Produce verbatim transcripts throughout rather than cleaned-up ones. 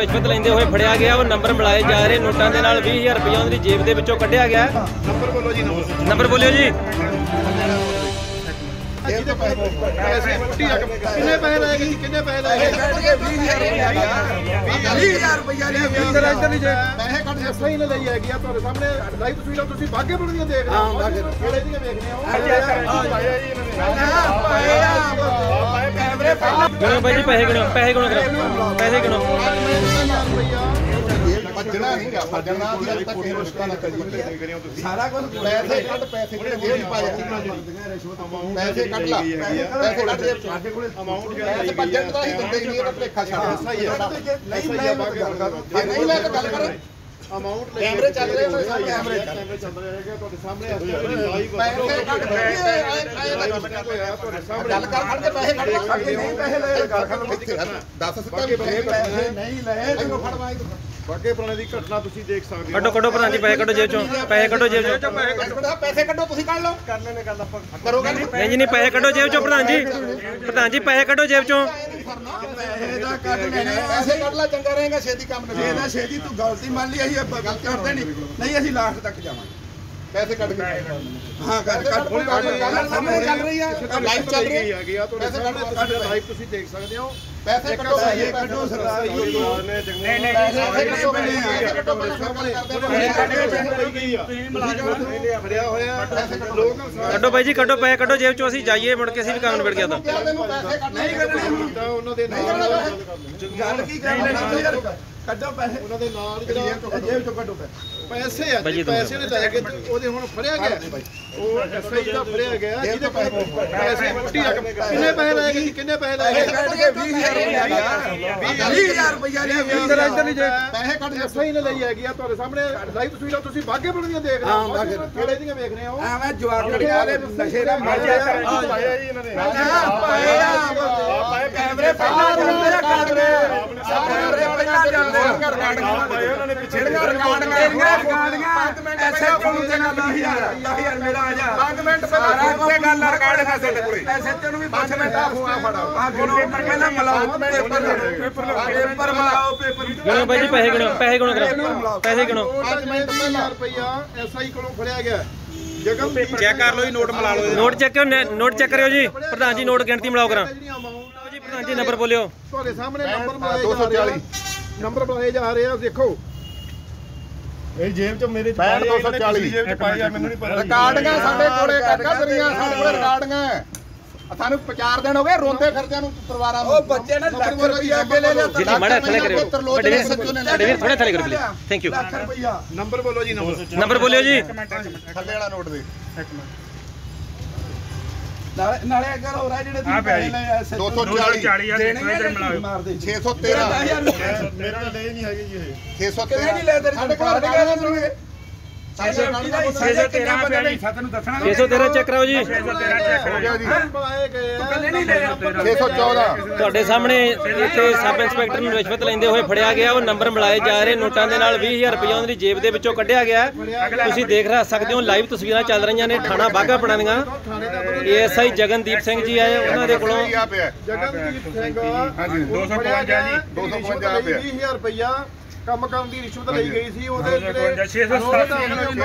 ਰਿਸ਼ਵਤ ਲੈਂਦੇ ਹੋਏ ਫੜਿਆ ਗਿਆ। ਉਹ ਨੰਬਰ ਮਿਲਾਏ ਜਾ ਰਹੇ ਨੋਟਾਂ ਦੇ ਨਾਲ ਵੀਹ ਹਜ਼ਾਰ ਰੁਪਇਆ ਉਹਦੀ ਜੇਬ ਦੇ ਵਿੱਚੋਂ ਕੱਢਿਆ ਗਿਆ। ਨੰਬਰ ਬੋਲੋ ਜੀ, ਨੰਬਰ ਬੋਲਿਓ ਜੀ। ਕਿੰਨੇ ਪੈਸੇ ਲਾਏਗੀ ਜੀ? ਕਿੰਨੇ ਪੈਸੇ ਲਾਏਗੀ? ਵੀਹ ਹਜ਼ਾਰ ਰੁਪਇਆ ਲਿਆ। ਪੈਸੇ ਕੱਢ ਕੇ ਸਹੀ ਲਈ ਹੈਗੀ ਆ ਤੁਹਾਡੇ ਸਾਹਮਣੇ ਲਾਈਵ ਤਸਵੀਰਾਂ ਤੁਸੀਂ ਬਾਗੇ ਬਣਦੀਆਂ ਦੇਖ ਰਹੇ ਹੋ। ਕਿਹੜੇ ਦੀਆਂ ਵੇਖਦੇ ਹੋ? ਗਿਣੋ ਬਾਈ ਜੀ, ਪੈਸੇ ਗਿਣੋ, ਪੈਸੇ ਗਿਣੋ, ਪੈਸੇ ਗਿਣੋ। ਭੱਜਣਾ ਨਹੀਂ ਗਾ, ਭੱਜਣਾ ਅੱਜ ਤੱਕ ਕਿਸੇ ਰਿਸ਼ਤਾ ਨਾ ਕਰੀ। ਸਾਰਾ ਕੁਝ ਪੈਸੇ ਕੱਢ, ਪੈਸੇ ਕਿਹੜੇ ਜੇਬ ਚ ਪਾਇਆ? ਪੈਸੇ ਕੱਢ ਲਾ, ਪੈਸੇ ਕੱਢ ਜੇ ਅਮਾਉਂਟ ਪੈਸੇ ਭੱਜਣ ਦਾ ਹੀ ਦਿੰਦੇ ਨਹੀਂ, ਇਹਦਾ ਭਲੇਖਾ ਛੱਡ। ਸਹੀ ਹੈ, ਨਹੀਂ ਮੈਂ ਨਹੀਂ ਮੈਂ ਤਾਂ ਗੱਲ ਕਰ ਅਮਾਉਂਟ ਕੈਮਰੇ ਚੱਲ ਰਹੇ ਨੇ, ਸਾਰੇ ਕੈਮਰੇ ਕੈਮਰੇ ਚੱਲ ਰਹੇ ਹੈਗੇ ਤੁਹਾਡੇ ਸਾਹਮਣੇ। ਲਾਈਵ ਪੈਸੇ ਕੱਢ ਕੇ ਆਏ ਆਏ ਤੁਹਾਡੇ ਸਾਹਮਣੇ ਗੱਲ ਕਰ ਖੜ ਕੇ ਪੈਸੇ ਕੱਢ ਕੇ ਨਹੀਂ ਪੈਸੇ ਲੈ ਗੱਲ ਕਰ ਦੱਸ ਸੱਤਾ ਕਿ ਪੈਸੇ ਨਹੀਂ ਲਏ ਤੈਨੂੰ ਫੜਵਾਈ। ਬਾਗੇ ਪੁਰਾਣੇ ਦੀ ਘਟਨਾ ਤੁਸੀਂ ਦੇਖ ਸਕਦੇ ਹੋ। ਕੱਢੋ ਕੱਢੋ ਪ੍ਰਧਾਨ ਜੀ, ਪੈਸੇ ਕੱਢੋ ਜੇਬ ਚੋਂ, ਪੈਸੇ ਕੱਢੋ ਜੇਬ ਚੋਂ। ਪੈਸੇ ਕੱਢੋ, ਤੁਸੀਂ ਕੱਢ ਲਓ। ਕਰ ਲੈਣੇ ਗੱਲ ਆਪਾਂ ਕਰੋਗੇ ਨਹੀਂ ਜੀ, ਨਹੀਂ ਪੈਸੇ ਕੱਢੋ ਜੇਬ ਚੋਂ ਪ੍ਰਧਾਨ ਜੀ। ਪ੍ਰਧਾਨ ਜੀ ਪੈਸੇ ਕੱਢੋ ਜੇਬ ਚੋਂ। ਪੈਸੇ ਦਾ ਕੱਢ ਲੈਣੇ, ਪੈਸੇ ਕੱਢ ਲੈ, ਚੰਗਾ ਰਹੇਗਾ। ਛੇਤੀ ਕੰਮ ਨਿਬੇੜ ਇਹਦਾ, ਛੇਤੀ ਤੂੰ ਗਲਤੀ ਮੰਨ ਲਈ, ਅਸੀਂ ਗਲਤੀ ਕਰਦੇ ਨਹੀਂ ਨਹੀਂ ਅਸੀਂ ਲਾਸਟ ਤੱਕ ਜਾਵਾਂਗੇ। ਪੈਸੇ ਕੱਢ ਕੇ ਹਾਂ ਕੱਢ ਕੱਢ ਸਾਹਮਣੇ ਚੱਲ ਰਹੀ ਆ, ਲਾਈਵ ਚੱਲ ਰਹੀ ਹੈਗੀ ਆ। ਪੈਸੇ ਕੱਢ ਲਾਈਵ ਤੁਸੀਂ ਦੇਖ ਸਕਦੇ ਹੋ। ਪੈਸੇ ਕੱਢੋ, ਪੈਸੇ ਕੱਢੋ ਸਰਦਾਰ ਜੀ। ਨਹੀਂ ਨਹੀਂ ਪੈਸੇ ਕੱਢੋ, ਪੈਸੇ ਕੱਢੋ। ਫੜਿਆ ਹੋਇਆ ਲੋਕ। ਕੱਢੋ ਬਾਈ ਜੀ, ਕੱਢੋ ਪੈਸੇ ਕੱਢੋ ਜੇਬ ਚੋਂ, ਅਸੀਂ ਜਾਈਏ ਮੁੜ ਕੇ ਅਸੀਂ ਵੀ ਕੰਮ ਨਿਬੜ ਗਿਆ ਤਾਂ। ਨਹੀਂ ਕੱਢਣੇ ਉਹਨਾਂ ਦੇ ਨਾਲ ਗੱਲ ਕੀ ਕਰਨਾ? ਕੱਢੋ ਪੈਸੇ ਉਹਨਾਂ ਦੇ ਨਾਲ ਜੇਬ ਚੋਂ ਕੱਢੋ ਪੈਸੇ ਆ। ਪੈਸੇ ਨੇ ਲੈ ਕੇ ਉਹਦੇ ਹੁਣ ਫੜਿਆ ਗਿਆ। ਉਹ ਐਸਆਈ ਦਾ ਫੜਿਆ ਗਿਆ ਜਿਹਦੇ ਪੈਸੇ ਮੋਟੀ ਰਕਮ। ਕਿੰਨੇ ਪੈਸੇ ਲਾਏਗੀ ਜੀ? ਕਿੰਨੇ ਪੈਸੇ ਲਾਏਗੀ? ਵੀਹ ਹਜ਼ਾਰ ਰੁਪਇਆ ਲਿਆ। ਪੈਸੇ ਕੱਢ ਕੇ ਐਸਆਈ ਨੇ ਲਈ ਹੈਗੀ ਆ ਤੁਹਾਡੇ ਸਾਹਮਣੇ ਲਾਈਵ ਤਸਵੀਰਾਂ ਤੁਸੀਂ ਬਾਗੇ ਬਣਦੀਆਂ ਦੇਖ ਰਹੇ ਹੋ। ਕਿਹੜੇ ਦੀਆਂ ਵੇਖ ਰਹੇ ਹੋ? ਐਵੇਂ ਜਵਾਬ ਵਾਲੇ ਨਸ਼ੇ ਦਾ ਮਾਜਾ ਪਾਇਆ ਜੀ ਇਹਨਾਂ ਨੇ। ਪਾਏ ਕੈਮਰੇ ਪਹਿਲਾਂ ਚੱਲਦੇ ਆ, ਕੈਮਰੇ ਸਾਰੇ ਪਹਿਲਾਂ ਚੱਲਦੇ ਆ। ਉਹਨਾਂ ਨੇ ਪਿੱਛੇ ਰਿਕਾਰਡਿੰਗਾਂ ਪੰਜ ਮਿੰਟ ਐਸੇ ਕੋਲ ਦੇਣਾ ਦਸ ਹਜ਼ਾਰ ਦਸ ਹਜ਼ਾਰ ਮੇਰਾ ਆ ਜਾ। ਪੰਜ ਮਿੰਟ ਪਹਿਲਾਂ ਕੋਈ ਗੱਲ ਰਿਕਾਰਡ ਖਾ ਸਾਡੇ ਕੋਲੇ ਐਸੇ ਤੈਨੂੰ ਵੀ ਪੰਜ ਮਿੰਟ ਆ ਫੋਨ ਫੜਾਓ। ਆ ਗਿਣੋ ਪਹਿਲਾਂ ਮਲਾਓ ਪੇਪਰ ਪੇਪਰ ਮਲਾਓ ਪੇਪਰ ਗਿਣੋ ਬਾਈ ਜੀ, ਪੈਸੇ ਗਿਣੋ, ਪੈਸੇ ਗਿਣੋ ਕਰਾ, ਪੈਸੇ ਗਿਣੋ। ਪੰਜ ਮਿੰਟ ਪਹਿਲਾਂ ਰੁਪਇਆ ਐਸਆਈ ਕੋਲੋਂ ਫੜਿਆ ਗਿਆ। ਜਗਮ ਚੈੱਕ ਕਰ ਲਓ ਜੀ, ਨੋਟ ਮਿਲਾ ਲਓ। ਨੋਟ ਚੈੱਕ ਕਰੋ, ਨੋਟ ਚੈੱਕ ਕਰਿਓ ਜੀ ਪ੍ਰਧਾਨ ਜੀ। ਨੋਟ ਗਿਣਤੀ ਮਿਲਾਓ ਕਰਾਂ ਜੀ ਪ੍ਰਧਾਨ ਜੀ। ਨੰਬਰ ਬੋਲਿਓ ਤੁਹਾਡੇ ਸਾਹਮਣੇ। ਨੰਬਰ ਮਿਲਾਏ ਦੋ ਸੌ ਚਾਲੀ ਨੰਬਰ ਮਿਲਾਏ ਜਾ ਰਹੇ ਆ। ਦੇਖੋ ਇਹ ਜੇਬ ਚ ਮੇਰੇ ਪੈਂਹਠ ਦੋ ਸੌ ਚਾਲੀ ਜੇਬ ਚ ਪਾਈ ਆ। ਮੈਨੂੰ ਨਹੀਂ ਪਤਾ। ਰਿਕਾਰਡਿੰਗਾਂ ਸਾਡੇ ਕੋਲੇ ਕਾਕਾ ਤੇਰੀਆਂ, ਸਾਡੇ ਕੋਲੇ ਰਿਕਾਰਡਿੰਗਾਂ। ਸਾਨੂੰ ਚਾਰ ਦਿਨ ਹੋ ਗਏ ਰੋਂਦੇ ਫਿਰਦਿਆਂ ਨੂੰ ਪਰਿਵਾਰਾਂ ਨੂੰ। ਉਹ ਬੱਚੇ ਨੇ ਲੱਖ ਰੁਪਏ ਅੱਗੇ ਲੈ ਲਿਆ। ਜੀ ਮਾੜਾ ਥੱਲੇ ਕਰਿਓ, ਵੱਡੇ ਵੀਰ ਵੱਡੇ ਵੀਰ ਥੋੜਾ ਥੱਲੇ ਕਰੋ ਪਲੀਜ਼। Thank you. ਲੱਖ ਰੁਪਇਆ ਨੰਬਰ ਬੋਲੋ ਜੀ। ਨੰਬਰ ਨੰਬਰ ਬੋਲਿਓ ਜੀ। ਥੱਲੇ ਵਾਲਾ ਨੋਟ ਦੇ ਇੱਕ ਮਿੰਟ। ਨਾਲੇ ਨਾਲੇ ਅਗਰ ਹੋ ਰਿਹਾ ਜਿਹੜੇ ਤੁਸੀਂ ਪੈਸੇ ਲਏ ਐ ਦੋ ਸੌ ਚਾਲੀ ਦੇਣੇ ਮਾਰਦੇ ਛੇ ਸੌ ਤੇਰਾਂ। ਮੇਰਾ ਤਾਂ ਲੈ ਨਹੀਂ ਹੈਗੀ ਜੀ ਇਹ ਛੇ ਸੌ ਤੇਰਾਂ ਨਹੀਂ ਲੈ ਤੇਰੇ ਸਾਡੇ ਕੋਲ ਰਿਕਾਰਡ ਕਰਨਗੇ। ਛੇ ਸੌ ਤੇਰਾਂ ਪਿਆ ਜੀ, ਤੁਹਾਨੂੰ ਦੱਸਣਾ। ਛੇ ਸੌ ਤੇਰਾਂ ਚੈੱਕ ਕਰਾਓ ਜੀ। ਛੇ ਸੌ ਤੇਰਾਂ ਚੈੱਕ ਹੋ ਗਿਆ ਜੀ। ਛੇ ਸੌ ਚੌਦਾਂ ਤੁਹਾਡੇ ਸਾਹਮਣੇ ਇੱਥੇ ਸਬ ਇੰਸਪੈਕਟਰ ਨੂੰ ਰਿਸ਼ਵਤ ਲੈਂਦੇ ਹੋਏ ਫੜਿਆ ਗਿਆ। ਉਹ ਨੰਬਰ ਮਿਲਾਏ ਜਾ ਰਹੇ ਨੋਟਾਂ ਦੇ ਨਾਲ ਵੀਹ ਹਜ਼ਾਰ ਰੁਪਇਆ ਉਹਦੀ ਜੇਬ ਦੇ ਵਿੱਚੋਂ ਕੱਢਿਆ ਗਿਆ। ਤੁਸੀਂ ਦੇਖ ਰਹੇ ਸਕਦੇ ਹੋ, ਲਾਈਵ ਤਸਵੀਰਾਂ ਚੱਲ ਰਹੀਆਂ ਨੇ ਥਾਣਾ ਬਾਘਾ ਪੁਰਾਣਾ ਦੀਆਂ। ਏਐਸਆਈ ਜਗਨਦੀਪ ਸਿੰਘ ਜੀ ਆਏ, ਉਹਨਾਂ ਦੇ ਕੋਲੋਂ ਜਗਨਦੀਪ ਸਿੰਘ ਦੋ ਸੌ ਪਚਵੰਜਾ ਜੀ ਦੋ ਸੌ ਪਚਵੰਜਾ ਵੀਹ ਹਜ਼ਾਰ ਰੁਪਇਆ ਕੰਮ ਕਰਨ ਦੀ ਰਿਸ਼ਵਤ ਲਈ ਗਈ ਸੀ। ਉਹਦੇ ਜਿਹੜੇ ਛੇ ਸੌ ਸਤਾਸੀ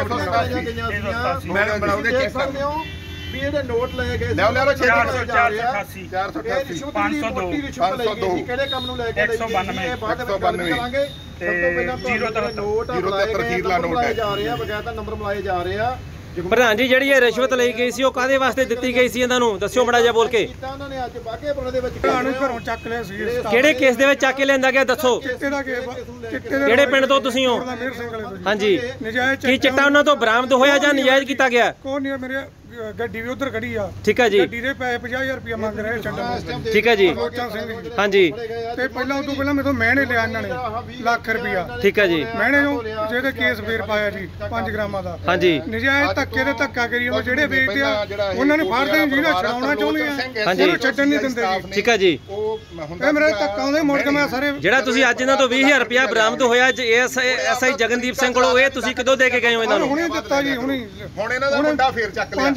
ਮੈਂ ਬਣਾਉਂਦੇ ਚੈੱਕ ਕਰਦੇ ਹੋ ਵੀ ਇਹਦੇ ਨੋਟ ਲਏ ਗਏ। ਲੈ ਲੈ ਚਾਰ ਸੌ ਅਠਾਸੀ ਚਾਰ ਸੌ ਅਠਾਸੀ ਪੰਜ ਸੌ ਦੋ ਪੰਜ ਸੌ ਦੋ ਕਿਹੜੇ ਕੰਮ ਨੂੰ ਲੈ ਕੇ ਲਈ ਗਈ? ਇਹ ਬਾਅਦ ਵਿੱਚ ਕਰਾਂਗੇ। ਸਭ ਤੋਂ ਪਹਿਲਾਂ ਤੁਹਾਡੇ ਨੋਟ ਮਿਲਾਏ ਜਾ ਰਹੇ ਆ, ਬਕਾਇਦਾ ਨੰਬਰ ਮਿਲਾਏ ਜਾ ਰਹੇ ਆ। ਪ੍ਰਧਾਨ ਜੀ, ਜਿਹੜੀ ਇਹ ਰਿਸ਼ਵਤ ਲਈ ਗਈ ਸੀ ਉਹ ਕਾਹਦੇ ਵਾਸਤੇ ਦਿੱਤੀ ਗਈ ਸੀ? ਇਹਨਾਂ ਨੂੰ ਦੱਸਿਓ ਬੜਾ ਜਿਹਾ ਬੋਲ ਕੇ। ਉਹਨਾਂ ਨੇ ਅੱਜ ਬਾਗੇ ਪੁਰਾਣੇ ਦੇ ਵਿੱਚ ਘਰੋਂ ਚੱਕ ਲਿਆ ਸੀ। ਕਿਹੜੇ ਕੇਸ ਦੇ ਵਿੱਚ ਚੱਕ ਕੇ ਲਿਆਂਦਾ ਗਿਆ ਦੱਸੋ? ਕਿਹੜੇ ਪਿੰਡ ਤੋਂ ਤੁਸੀਂ ਹੋ? ਹਾਂਜੀ, ਕੀ ਚਿੱਟਾ ਉਹਨਾਂ ਤੋਂ ਬਰਾਮਦ ਹੋਇਆ ਜਾਂ ਨਜਾਇਜ਼ ਕੀਤਾ ਗਿਆ? ਕੋਈ ਨਹੀਂ, ਮੇਰੇ ਗੱਡੀ ਵੀ ਉਧਰ ਖੜੀ ਆ। ਠੀਕ ਹੈ ਜੀ। ਗੱਡੀ ਦੇ ਪੈਸੇ ਪੰਜਾਹ ਹਜ਼ਾਰ ਰੁਪਇਆ ਮੰਗ ਰਹੇ ਛੱਡਣ। ਠੀਕ ਹੈ ਜੀ। ਲੋਚਾ ਸਿੰਘ ਜੀ। ਹਾਂਜੀ। ਤੇ ਪਹਿਲਾਂ ਉਦੋਂ ਪਹਿਲਾਂ ਮੇਰੇ ਤੋਂ ਮਹਿਣੇ ਲਿਆ ਇਹਨਾਂ ਨੇ ਲੱਖ ਰੁਪਇਆ। ਠੀਕ ਹੈ ਜੀ। ਮਹਿਣੇ ਨੂੰ ਜਿਹਦੇ ਕੇਸ ਫੇਰ ਪਾਇਆ ਜੀ ਪੰਜ ਗ੍ਰਾਮਾਂ ਦਾ। ਹਾਂਜੀ। ਨਜਾਇਜ਼ ਧੱਕੇ ਦੇ ਧੱਕਾ ਕਰੀ ਉਹ ਜਿਹੜੇ ਵੇਚਦੇ ਆ ਉਹਨਾਂ ਨੂੰ ਫੜਦੇ ਨੇ, ਜਿਹੜਾ ਛਡਾਉਣਾ ਚਾਹੁੰਦੇ ਆ ਉਹਨੂੰ ਛੱਡਣ ਨਹੀਂ ਦਿੰਦੇ ਜੀ। ਠੀਕ ਹੈ ਜੀ। ਇਹ ਮੇਰੇ ਧੱਕਾ ਆਉਂਦੇ ਮੁੜ ਕੇ ਮੈਂ ਸਾਰੇ ਜਿਹੜਾ ਤੁਸੀਂ ਅੱਜ ਇਹਨਾਂ ਤੋਂ ਵੀਹ ਹਜ਼ਾਰ ਰੁਪਇਆ ਬਰਾਮਦ ਹੋਇਆ ਐਸਆਈ ਜਗਨਦੀਪ ਸਿੰਘ ਕੋਲੋਂ, ਇਹ ਤੁਸੀਂ ਕਦੋਂ ਦੇ ਕੇ ਗਏ ਹੋ ਇਹਨਾਂ ਨੂੰ? ਹੁਣੇ ਦਿੱਤਾ ਜੀ। ਹੁਣੇ ਹੁਣ ਇਹਨਾਂ ਦਾ ਮੁੰਡਾ ਫੇਰ ਚੱਕ ਲਿਆ। ਪੰਜ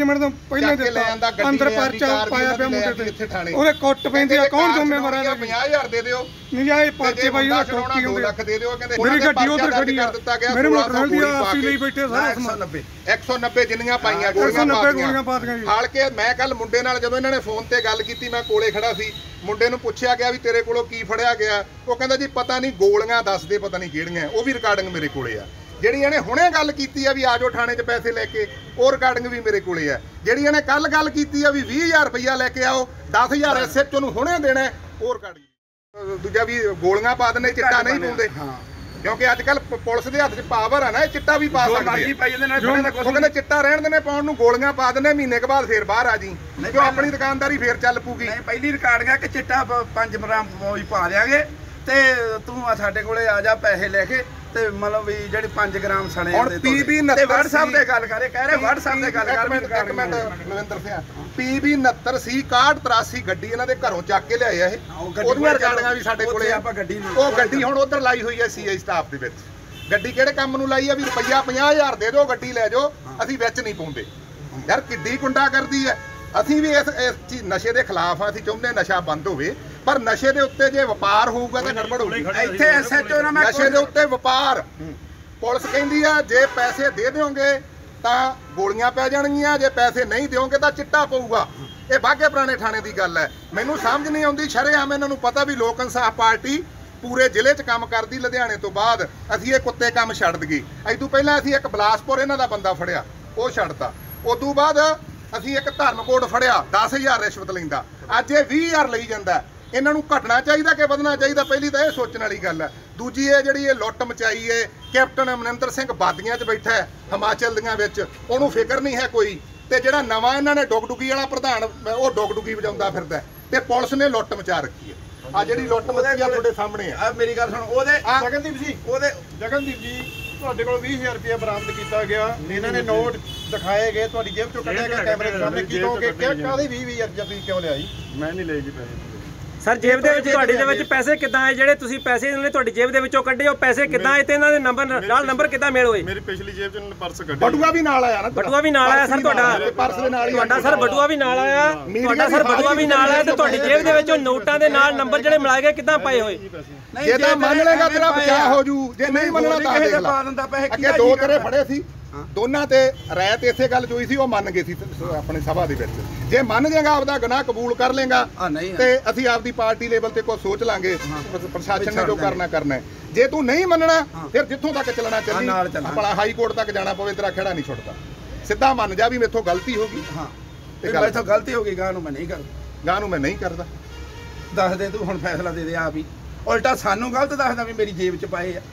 ਮਿੰਟ ਤੋਂ ਪਹਿਲਾਂ ਦਿੱਤਾ ਅੰਦਰ ਪਰਚਾ ਪਾਇਆ ਪਿਆ ਮੁੰਡੇ ਤੇ ਉਹਦੇ ਕੁੱਟ ਪੈਂਦੀ ਆ ਕੌਣ ਜ਼ਿੰਮੇਵਾਰ ਹੈ ਪੰਜਾਹ ਹਜ਼ਾਰ ਦੇ ਦਿਓ ਨਜਾਇਜ਼ ਪਰਚੇ ਬਾਈ ਉਹ ਠੋਕੀ ਹੁੰਦੇ ਲੱਖ ਦੇ ਦਿਓ ਕਹਿੰਦੇ ਮੇਰੀ ਗੱਡੀ ਉਧਰ ਖੜੀ ਆ ਮੇਰੇ ਮੋਟਰਸਾਈਕਲ ਦੀ ਅਸੀਂ ਲਈ ਬੈਠੇ ਸਾਰਾ ਸਮਾਨ ਇੱਕ ਸੌ ਨੱਬੇ ਜਿੰਨੀਆਂ ਪਾਈਆਂ ਗੋਲੀਆਂ ਪਾਤੀਆਂ ਜੀ। ਹਾਲ ਕੇ ਮੈਂ ਕੱਲ ਮੁੰਡੇ ਨਾਲ ਜਦੋਂ ਇਹਨਾਂ ਨੇ ਫੋਨ ਤੇ ਗੱਲ ਕੀਤੀ ਮੈਂ ਕੋਲੇ ਖੜਾ ਸੀ ਮੁੰਡੇ ਨੂੰ ਪੁੱਛਿਆ ਗਿਆ ਵੀ ਤੇਰੇ ਕੋਲੋਂ ਕੀ ਫੜਿਆ ਗਿਆ ਉਹ ਕਹਿੰਦਾ ਜੀ ਪਤਾ ਨਹੀਂ ਗੋਲੀਆਂ ਦੱਸਦੇ ਪਤਾ ਨਹੀਂ ਕਿਹੜੀਆਂ ਉਹ ਵੀ ਰਿਕਾਰਡਿੰਗ ਮੇਰੇ ਕੋਲੇ ਆ ਜਿਹੜੀ ਇਹਨੇ ਹੁਣੇ ਗੱਲ ਕੀਤੀ ਆ ਵੀ ਆਜੋ ਥਾਣੇ 'ਚ ਪੈਸੇ ਲੈ ਕੇ ਉਹ ਰਿਕਾਰਡਿੰਗ ਵੀ ਮੇਰੇ ਕੋਲੇ ਆ ਜਿਹੜੀ ਇਹਨੇ ਕੱਲ ਗੱਲ ਕੀਤੀ ਆ ਵੀ ਵੀਹ ਹਜ਼ਾਰ ਰੁਪਈਆ ਲੈ ਕੇ ਆਓ ਦਸ ਹਜ਼ਾਰ ਐਸਐਚਓ ਨੂੰ ਹੁਣੇ ਦੇਣਾ ਉਹ ਰਿਕਾਰਡਿੰਗ ਦੂਜਾ ਵੀ ਗੋਲੀਆਂ ਪਾ ਦਿੰਦੇ ਚਿੱਟਾ ਨਹੀਂ ਪਾਉਂਦੇ ਕਿਉਂਕਿ ਅੱਜ ਕੱਲ ਪੁਲਿਸ ਦੇ ਹੱਥ 'ਚ ਪਾਵਰ ਆ ਨਾ ਇਹ ਚਿੱਟਾ ਵੀ ਪਾ ਸਕਦੇ ਉਹ ਕਹਿੰਦੇ ਚਿੱਟਾ ਰਹਿਣ ਦੇਣੇ ਪਾਉਣ ਨੂੰ ਗੋਲੀਆਂ ਪਾ ਦਿੰਦੇ ਮਹੀਨੇ ਕੁ ਬਾਅਦ ਫੇਰ ਬਾਹਰ ਆ ਜੀ ਕਿਉਂ ਆਪਣੀ ਦੁਕਾਨਦਾਰੀ ਫੇਰ ਚੱਲ ਪੂਗੀ ਪਹਿਲੀ ਰਿਕਾਰਡਿੰਗ ਆ ਕਿ ਚਿੱਟਾ ਪੰਜ ਗ੍ਰਾਮ ਪਾ ਦਿਆਂਗੇ ਤੇ ਤੂੰ ਆ ਸਾਡੇ ਕੋਲੇ ਆ ਜਾ ਪੈਸੇ ਲੈ ਕੇ ਤੇ ਮਤਲਬ ਵੀ ਜਿਹੜੀ ਪੰਜ ਗ੍ਰਾਮ ਸਣੇ ਹੁਣ ਪੀਬੀ ਤੇ WhatsApp ਤੇ ਗੱਲ ਕਰੇ ਕਹਿ ਰਹੇ WhatsApp ਤੇ ਗੱਲ ਕਰ ਇੱਕ ਮਿੰਟ ਲਵਿੰਦਰ ਸਿੰਘ ਪੀਬੀ ਉਨੱਤਰ ਸੀ ਇਕਾਹਠ ਤਰਾਸੀ ਗੱਡੀ ਇਹਨਾਂ ਦੇ ਘਰੋਂ ਚੱਕ ਕੇ ਲਿਆਏ ਆ ਇਹ ਉਹਦੀਆਂ ਰਿਕਾਰਡਿੰਗਾਂ ਵੀ ਸਾਡੇ ਕੋਲੇ ਆਪਾਂ ਗੱਡੀ ਉਹ ਗੱਡੀ ਹੁਣ ਉਧਰ ਲਾਈ ਹੋਈ ਹੈ ਸੀਆਈ ਸਟਾਫ ਦੇ ਵਿੱਚ ਗੱਡੀ ਕਿਹੜੇ ਕੰਮ ਨੂੰ ਲਾਈ ਆ ਵੀ ਰੁਪਈਆ ਪੰਜਾਹ ਹਜ਼ਾਰ ਦੇ ਦਿਓ ਗੱਡੀ ਲੈ ਜਾਓ ਅਸੀਂ ਵਿੱਚ ਨਹੀਂ ਪਾਉਂਦੇ ਯਾਰ ਕਿੱਡੀ ਗੁੰਡਾ ਕਰਦੀ ਹੈ ਅਸੀਂ ਵੀ ਇਸ ਇਸ ਨਸ਼ੇ ਦੇ ਖਿਲਾਫ ਆ ਅਸੀਂ ਚਾਹੁੰਦੇ ਨਸ਼ਾ ਬੰਦ ਹੋਵੇ ਪਰ ਨਸ਼ੇ ਦੇ ਉੱਤੇ ਜੇ ਵਪਾਰ ਹੋਊਗਾ ਤਾਂ ਗੜਬੜ ਹੋਊਗੀ ਇੱਥੇ ਐਸਐਚਓ ਨਾਲ ਮੈਂ ਨਸ਼ੇ ਦੇ ਉੱਤੇ ਵਪਾਰ ਪੁਲਿਸ ਕਹਿੰਦੀ ਆ ਜੇ ਪੈਸੇ ਦੇ ਦਿਓਗੇ ਤਾਂ ਗੋਲੀਆਂ ਪੈ ਜਾਣਗੀਆਂ ਜੇ ਪੈਸੇ ਨਹੀਂ ਦਿਓਗੇ ਤਾਂ ਚਿੱਟਾ ਪਊਗਾ ਇਹ ਬਾਗੇ ਪੁਰਾਣੇ ਥਾਣੇ ਦੀ ਗੱਲ ਹੈ ਮੈਨੂੰ ਸਮਝ ਨਹੀਂ ਆਉਂਦੀ ਸ਼ਰੇਆਮ ਇਹਨਾਂ ਨੂੰ ਪਤਾ ਵੀ ਲੋਕ ਇਨਸਾਫ ਪਾਰਟੀ ਪੂਰੇ ਜ਼ਿਲ੍ਹੇ 'ਚ ਕੰਮ ਕਰਦੀ ਲੁਧਿਆਣੇ ਤੋਂ ਬਾਅਦ ਅਸੀਂ ਇਹ ਕੁੱਤੇ ਕੰਮ ਛੱਡ ਦਈਏ ਅੱਜ ਤੋਂ ਪਹਿਲਾਂ ਅਸੀਂ ਇੱਕ ਬਲਾਸਪੁਰ ਇਹਨਾਂ ਦਾ ਬੰਦਾ ਫੜਿਆ ਉਹ ਛੱਡਤਾ ਉਦੋਂ ਬਾਅਦ ਅਸੀਂ ਇੱਕ ਧਰਮਕੋਟ ਫੜਿਆ ਦਸ ਹਜ਼ਾਰ ਰਿਸ਼ਵਤ ਲੈਂਦਾ ਅੱਜ ਇਹ ਵੀਹ ਹਜ਼ਾਰ ਲਈ ਜਾਂਦਾ ਇਹਨਾਂ ਨੂੰ ਘਟਣਾ ਚਾਹੀਦਾ ਕਿ ਵਧਣਾ ਚਾਹੀਦਾ ਪਹਿਲੀ ਤਾਂ ਇਹ ਸੋਚਣ ਵਾਲੀ ਗੱਲ ਹੈ ਦੂਜੀ ਇਹ ਜਿਹੜੀ ਇਹ ਲੁੱਟ ਮਚਾਈ ਹੈ ਕੈਪਟਨ ਅਮਰਿੰਦਰ ਸਿੰਘ ਬਾਦੀਆਂ 'ਚ ਬੈਠਾ ਹੈ ਹਿਮਾਚਲ ਦੀਆਂ ਵਿੱਚ ਉਹਨੂੰ ਫਿਕਰ ਨਹੀਂ ਹੈ ਕੋਈ ਤੇ ਜਿਹੜਾ ਨਵਾਂ ਇਹਨਾਂ ਨੇ ਡੁਗਡੁਗੀ ਵਾਲਾ ਪ੍ਰਧਾਨ ਉਹ ਡੁਗਡੁਗੀ ਵਜਾਉਂਦਾ ਫਿਰਦਾ ਤੇ ਪੁਲਿਸ ਨੇ ਲੁੱਟ ਮਚਾ ਰੱਖੀ ਹੈ ਆ ਜਿਹੜੀ ਲੁੱਟ ਮਚੀ ਆ ਤੁਹਾਡੇ ਸਾਹਮਣੇ ਆ ਮੇਰੀ ਗੱਲ ਸੁਣ ਉਹਦੇ ਜਗਨਦੀਪ ਜੀ ਉਹਦੇ ਜਗਨਦੀਪ ਜੀ ਤੁਹਾਡੇ ਕੋਲ ਵੀਹ ਹਜ਼ਾਰ ਰੁਪਏ ਬਰਾਮਦ ਕੀਤਾ ਗਿਆ ਇਹਨਾਂ ਨੇ ਨੋਟ ਦਿਖਾਏ ਗਏ ਤੁਹਾਡੀ ਜੇਬ ਚੋਂ ਕੱਢਿਆ ਗਿਆ ਕੈਮਰੇ ਦੇ ਸਾਹਮਣੇ ਕੀ ਕਹੋਗੇ ਕਿ ਕਾਹਦੇ ਵੀਹ ਵੀਹ ਹਜ਼ਾਰ ਤੁਸੀਂ ਕਿਉਂ ਲਿਆਈ ਮੈਂ ਨਹੀਂ ਲਈ ਜੀ ਪੈਸੇ ਸਰ ਜੇਬ ਦੇ ਵਿੱਚ ਤੁਹਾਡੇ ਦੇ ਵਿੱਚ ਪੈਸੇ ਕਿੱਦਾਂ ਆਏ ਜਿਹੜੇ ਤੁਸੀਂ ਪੈਸੇ ਇਹਨਾਂ ਨੇ ਤੁਹਾਡੀ ਜੇਬ ਦੇ ਵਿੱਚੋਂ ਕੱਢੇ ਉਹ ਪੈਸੇ ਕਿੱਦਾਂ ਆਏ ਤੇ ਇਹਨਾਂ ਦੇ ਨੰਬਰ ਨਾਲ ਨੰਬਰ ਕਿੱਦਾਂ ਮੇਲ ਹੋਏ ਮੇਰੀ ਪਿਛਲੀ ਜੇਬ 'ਚ ਇਹਨਾਂ ਨੇ ਪਰਸ ਕੱਢਿਆ ਬਟੂਆ ਵੀ ਨਾਲ ਆਇਆ ਨਾ ਬਟੂਆ ਵੀ ਨਾਲ ਆਇਆ ਸਰ ਤੁਹਾਡਾ ਪਰਸ ਦੇ ਨਾਲ ਹੀ ਤੁਹਾਡਾ ਸਰ ਬਟੂਆ ਵੀ ਨਾਲ ਆਇਆ ਤੁਹਾਡਾ ਸਰ ਬਟੂਆ ਵੀ ਨਾਲ ਆਇਆ ਤੇ ਤੁਹਾਡੀ ਜੇਬ ਦੇ ਵਿੱਚੋਂ ਨੋਟਾਂ ਦੇ ਨਾਲ ਨੰਬਰ ਜਿਹੜੇ ਮਿਲਾਏ ਗਏ ਕਿੱਦਾਂ ਪਾਏ ਹੋਏ ਜੇ ਤਾਂ ਮੰਨ ਲੇਗਾ ਤੇਰਾ ਬਚਾਅ ਹੋ ਜੂ ਜੇ ਨਹੀਂ ਮੰਨਣਾ ਤਾਂ ਦੇਖ ਲੈ ਅੱਗੇ ਦੋ ਤੇਰੇ ਫੜੇ ਸੀ ਦੋਨਾਂ ਤੇ ਰਾਇਤ ਇਸੇ ਗੱਲ ਜੋਈ ਸੀ ਉਹ ਮੰਨ ਗਏ ਸੀ ਆਪਣੀ ਸਭਾ ਦੇ ਵਿੱਚ ਜੇ ਮੰਨ ਜਾਏਗਾ ਆਪਦਾ ਗੁਨਾਹ ਕਬੂਲ ਕਰ ਲੇਗਾ ਤੇ ਅਸੀਂ ਆਪਦੀ ਪਾਰਟੀ ਲੈਵਲ ਤੇ ਕੋਈ ਸੋਚ ਲਾਂਗੇ ਪ੍ਰਸ਼ਾਸਨ ਨੇ ਜੋ ਕਰਨਾ ਕਰਨਾ ਜੇ ਤੂੰ ਨਹੀਂ ਮੰਨਣਾ ਫਿਰ ਜਿੱਥੋਂ ਤੱਕ ਚੱਲਣਾ ਚੱਲੀ ਆਪਣਾ ਹਾਈ ਕੋਰਟ ਤੱਕ ਜਾਣਾ ਪਵੇ ਤੇਰਾ ਖੜਾ ਨਹੀਂ ਛੁੱਟਦਾ ਸਿੱਧਾ ਮੰਨ ਜਾ ਵੀ ਮੇਥੋਂ ਗਲਤੀ ਹੋ ਗਈ ਹਾਂ ਤੇ ਮੈਥੋਂ ਗਲਤੀ ਹੋ ਗਈ ਗਾਂ ਨੂੰ ਮੈਂ ਨਹੀਂ ਕਰਦਾ ਗਾਂ ਨੂੰ ਮੈਂ ਨਹੀਂ ਕਰਦਾ ਦੱਸ ਦੇ ਤੂੰ ਹੁਣ ਫੈਸਲਾ ਦੇ ਦੇ ਆਪ ਹੀ ਉਲਟਾ ਸਾਨੂੰ ਗਲਤ ਦੱਸਦਾ ਵੀ ਮੇਰੀ ਜੇਬ 'ਚ ਪਾਏ ਆ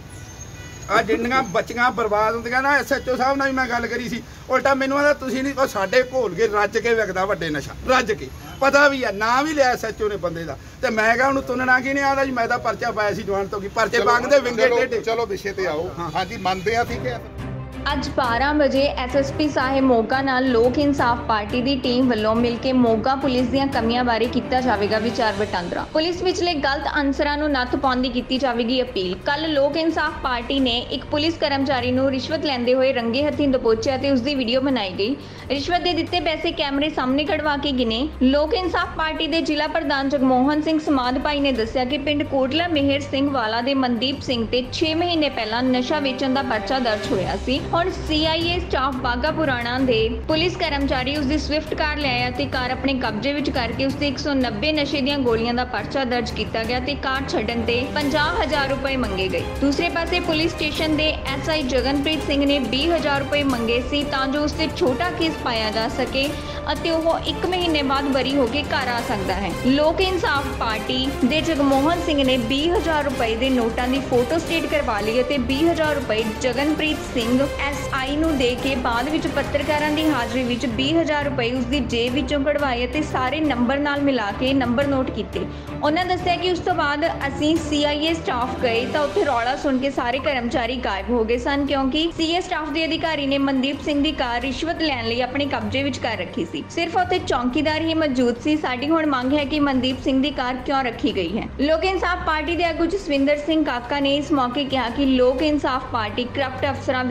ਆ ਜਿੰਨੀਆਂ ਬੱਚੀਆਂ ਬਰਬਾਦ ਹੁੰਦੀਆਂ ਨਾ ਐਸਐਚਓ ਸਾਹਿਬ ਨਾਲ ਵੀ ਮੈਂ ਗੱਲ ਕਰੀ ਸੀ ਉਲਟਾ ਮੈਨੂੰ ਆਦਾ ਤੁਸੀਂ ਨਹੀਂ ਉਹ ਸਾਡੇ ਘੋਲ ਕੇ ਰੱਜ ਕੇ ਵਿਕਦਾ ਵੱਡੇ ਨਸ਼ਾ ਰੱਜ ਕੇ ਪਤਾ ਵੀ ਆ ਨਾਂ ਵੀ ਲਿਆ ਐਸਐਚਓ ਨੇ ਬੰਦੇ ਦਾ ਤੇ ਮੈਂ ਕਿਹਾ ਉਹਨੂੰ ਤੁੰਨਣਾ ਕੀ ਨਹੀਂ ਆਦਾ ਜੀ ਮੈਂ ਤਾਂ ਪਰਚਾ ਪਾਇਆ ਸੀ ਜਵਾਨ ਤੋਂ ਕੀ ਪਰਚੇ ਮੰਗਦੇ ਵਿੰਗੇ ਟੇਢੇ ਚਲੋ ਵਿਸ਼ੇ ਤੇ ਆਓ ਹਾਂਜੀ ਮੰਨਦੇ ਆ ਅਸੀਂ ਕਿ ਅੱਜ ਬਾਰਾਂ ਵਜੇ ਐਸਐਸਪੀ ਸਾਹਿਬ ਮੋਗਾ ਨਾਲ ਲੋਕ ਇਨਸਾਫ ਪਾਰਟੀ ਦੀ ਟੀਮ ਵੱਲੋਂ ਮਿਲ ਕੇ ਮੋਗਾ ਪੁਲਿਸ ਦੀਆਂ ਕਮੀਆਂ ਬਾਰੇ ਕੀਤਾ ਜਾਵੇਗਾ ਵਿਚਾਰ ਵਟਾਂਦਰਾ। ਪੁਲਿਸ ਵਿਚਲੇ ਗਲਤ ਅਨਸਰਾਂ ਨੂੰ ਨੱਥ ਪਾਉਣ ਦੀ ਕੀਤੀ ਜਾਵੇਗੀ ਅਪੀਲ। ਕੱਲ ਲੋਕ ਇਨਸਾਫ ਪਾਰਟੀ ਨੇ ਇੱਕ ਪੁਲਿਸ ਕਰਮਚਾਰੀ ਨੂੰ ਰਿਸ਼ਵਤ ਲੈਂਦੇ ਹੋਏ ਰੰਗੇ ਹੱਥੀਂ ਦਬੋਚਿਆ ਤੇ ਉਸ ਦੀ ਵੀਡੀਓ ਬਣਾਈ ਗਈ। ਰਿਸ਼ਵਤ ਦੇ ਦਿੱਤੇ ਪੈਸੇ ਕੈਮਰੇ ਸਾਹਮਣੇ ਕਢਵਾ ਕੇ ਗਿਣੇ। ਲੋਕ ਇਨਸਾਫ ਪਾਰਟੀ ਦੇ ਜ਼ਿਲ੍ਹਾ ਪ੍ਰਧਾਨ ਜਗਮੋਹਨ ਸਿੰਘ ਸਮਾਧ ਭਾਈ ਨੇ ਦੱਸਿਆ ਕਿ ਪਿੰਡ ਕੋਟਲਾ ਮਿਹਰ ਸਿੰਘ ਵਾਲਾ ਦੇ ਮਨਦੀਪ ਸਿੰਘ ਤੇ ਛੇ ਮਹੀਨੇ ਪਹਿਲਾਂ ਨਸ਼ਾ ਵੇਚਣ ਦਾ ਪਰਚਾ ਦਰਜ ਹੋਇਆ ਸੀ। ਹੁਣ ਸੀਆਈਏ ਸਟਾਫ ਬਾਗਾ ਪੁਰਾਣਾ ਦੇ ਪੁਲਿਸ ਕਰਮਚਾਰੀ ਉਸ ਦੀ ਸਵਿਫਟ ਕਾਰ ਲਿਆਇਆ ਤੇ ਕਾਰ ਆਪਣੇ ਕਬਜ਼ੇ ਵਿੱਚ ਕਰਕੇ ਉਸ ਤੇ ਇੱਕ ਸੌ ਨੱਬੇ ਨਸ਼ੇ ਦੀਆਂ ਗੋਲੀਆਂ ਦਾ ਪਰਚਾ ਦਰਜ ਕੀਤਾ ਗਿਆ ਤੇ ਕਾਰ ਛੱਡਣ ਤੇ ਪੰਜਾਹ ਹਜ਼ਾਰ ਰੁਪਏ ਮੰਗੇ ਗਏ। ਦੂਸਰੇ ਪਾਸੇ ਪੁਲਿਸ ਸਟੇਸ਼ਨ ਦੇ ਐਸਆਈ ਜਗਨਪ੍ਰੀਤ ਸਿੰਘ ਨੇ ਵੀਹ ਹਜ਼ਾਰ ਰੁਪਏ ਮੰਗੇ ਸੀ ਤਾਂ ਜੋ ਉਸ ਤੇ ਛੋਟਾ ਕੇਸ ਪਾਇਆ ਜਾ ਸਕੇ ਅਤੇ ਉਹ ਇੱਕ ਮਹੀਨੇ ਬਾਅਦ ਬਰੀ ਹੋ ਕੇ ਘਰ ਆ ਸਕਦਾ ਹੈ। ਲੋਕ ਇਨਸਾਫ ਪਾਰਟੀ ਦੇ ਜਗਮੋਹਨ ਸਿੰਘ ਨੇ ਵੀਹ ਹਜ਼ਾਰ ਰੁਪਏ ਦੇ ਨੋਟਾਂ ਦੀ ਫੋਟੋ ਸਟੇਟ ਕਰਵਾ ਲਈ ਅਤੇ ਵੀਹ ਹਜ਼ਾਰ ਰੁਪਏ ਜਗਨਪ੍ਰੀਤ ਸਿੰਘ ਐਸਆਈ ਨੂੰ ਦੇ ਕੇ ਬਾਅਦ ਵਿੱਚ ਪੱਤਰਕਾਰਾਂ ਦੀ ਹਾਜ਼ਰੀ ਵਿੱਚ ਵੀਹ ਹਜ਼ਾਰ ਰੁਪਏ ਉਸ ਦੀ ਜੇਬ ਵਿੱਚੋਂ ਕਢਵਾਏ ਅਤੇ ਸਾਰੇ ਨੰਬਰ ਨਾਲ ਮਿਲਾ ਕੇ ਨੰਬਰ ਨੋਟ ਕੀਤੇ। ਉਹਨਾਂ ਦੱਸਿਆ ਕਿ ਉਸ ਤੋਂ ਬਾਅਦ ਅਸੀਂ ਸੀਆਈਏ ਸਟਾਫ ਗਏ ਤਾਂ ਉੱਥੇ ਰੌਲਾ ਸੁਣ ਕੇ ਸਾਰੇ ਕਰਮਚਾਰੀ ਗਾਇਬ ਹੋ ਗਏ ਸਨ ਕਿਉਂਕਿ ਸੀਏ ਸਟਾਫ ਦੇ ਅਧਿਕਾਰੀ ਨੇ ਮਨਦੀਪ ਸਿੰਘ ਦੀ ਕਾਰ ਰਿਸ਼ਵਤ ਲੈਣ ਲਈ ਆਪਣੇ ਕਬਜ਼ੇ ਵਿੱਚ ਕਰ ਰੱਖੀ ਸੀ। ਸਿਰਫ ਉੱਥੇ ਚੌਂਕੀਦਾਰ ਹੀ ਮੌਜੂਦ ਸੀ। ਸਾਡੀ ਹੁਣ ਮੰਗ ਹੈ ਕਿ ਮਨਦੀਪ ਸਿੰਘ ਦੀ ਕਾਰ ਕਿਉਂ ਰੱਖੀ ਗਈ ਹੈ। ਲੋਕ ਇਨਸਾਫ ਪਾਰਟੀ ਦੇ ਆਗੂ ਜਸਵਿੰਦਰ ਸਿੰਘ ਕਾਕਾ ਨੇ ਇਸ ਮੌਕੇ ਕਿਹਾ ਕਿ ਲੋਕ ਇਨਸਾਫ ਪਾਰਟੀ ਕਰਪਟ ਅਫਸਰਾਂ ਵਿਰੁੱਧ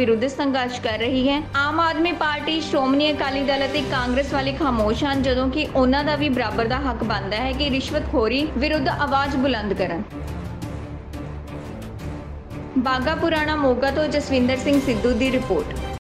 ਸੰਘਰਸ਼ ਕਰ ਰਹੀ ਹੈ। ਆਮ ਆਦਮੀ ਪਾਰਟੀ, ਸ਼੍ਰੋਮਣੀ ਅਕਾਲੀ ਦਲ ਅਤੇ ਕਾਂਗਰਸ ਵਾਲੇ ਖਾਮੋਸ਼ ਹਨ, ਜਦੋਂ ਕਿ ਉਹਨਾਂ ਦਾ ਵੀ ਬਰਾਬਰ ਦਾ ਹੱਕ ਬਣਦਾ ਹੈ ਕਿ ਰਿਸ਼ਵਤਖੋਰੀ ਵਿਰੁੱਧ ਆਵਾਜ਼ ਬੁਲੰਦ ਕਰਨ। ਬਾਗਾ ਪੁਰਾਣਾ ਮੋਗਾ ਤੋਂ ਜਸਵਿੰਦਰ ਸਿੰਘ ਸਿੱਧੂ ਦੀ ਰਿਪੋਰਟ।